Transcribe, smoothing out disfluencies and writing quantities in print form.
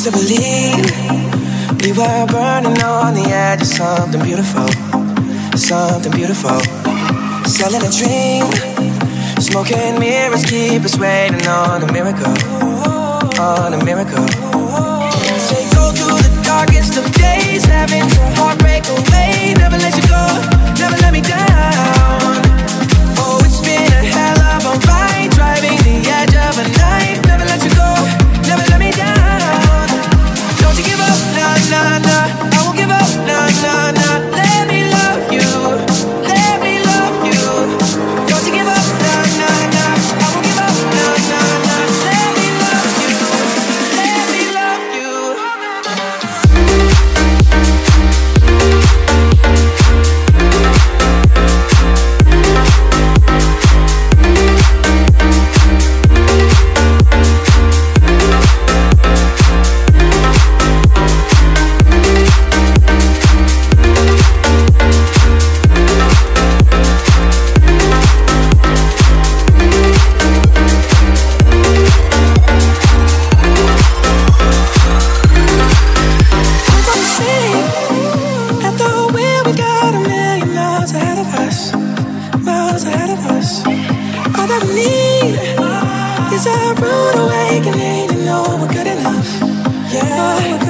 used to believe we were burning on the edge of something beautiful, something beautiful. Selling a dream, smoking mirrors keep us waiting on a miracle, on a miracle. Say go through the darkest of days, having to heartbreak away. Never let you go, never let me down. Oh, it's been a hell of a ride, driving the edge of a knife. Never let you go, never let me down. Don't you give up, nah, nah, nah. I won't give up, nah, nah, nah. Let me love you, let me love you. Don't you give up, nah, nah, nah. I won't give up, nah, nah, nah. Let me love you, let me love you. Is a rude awakening to know we're good enough. Yeah.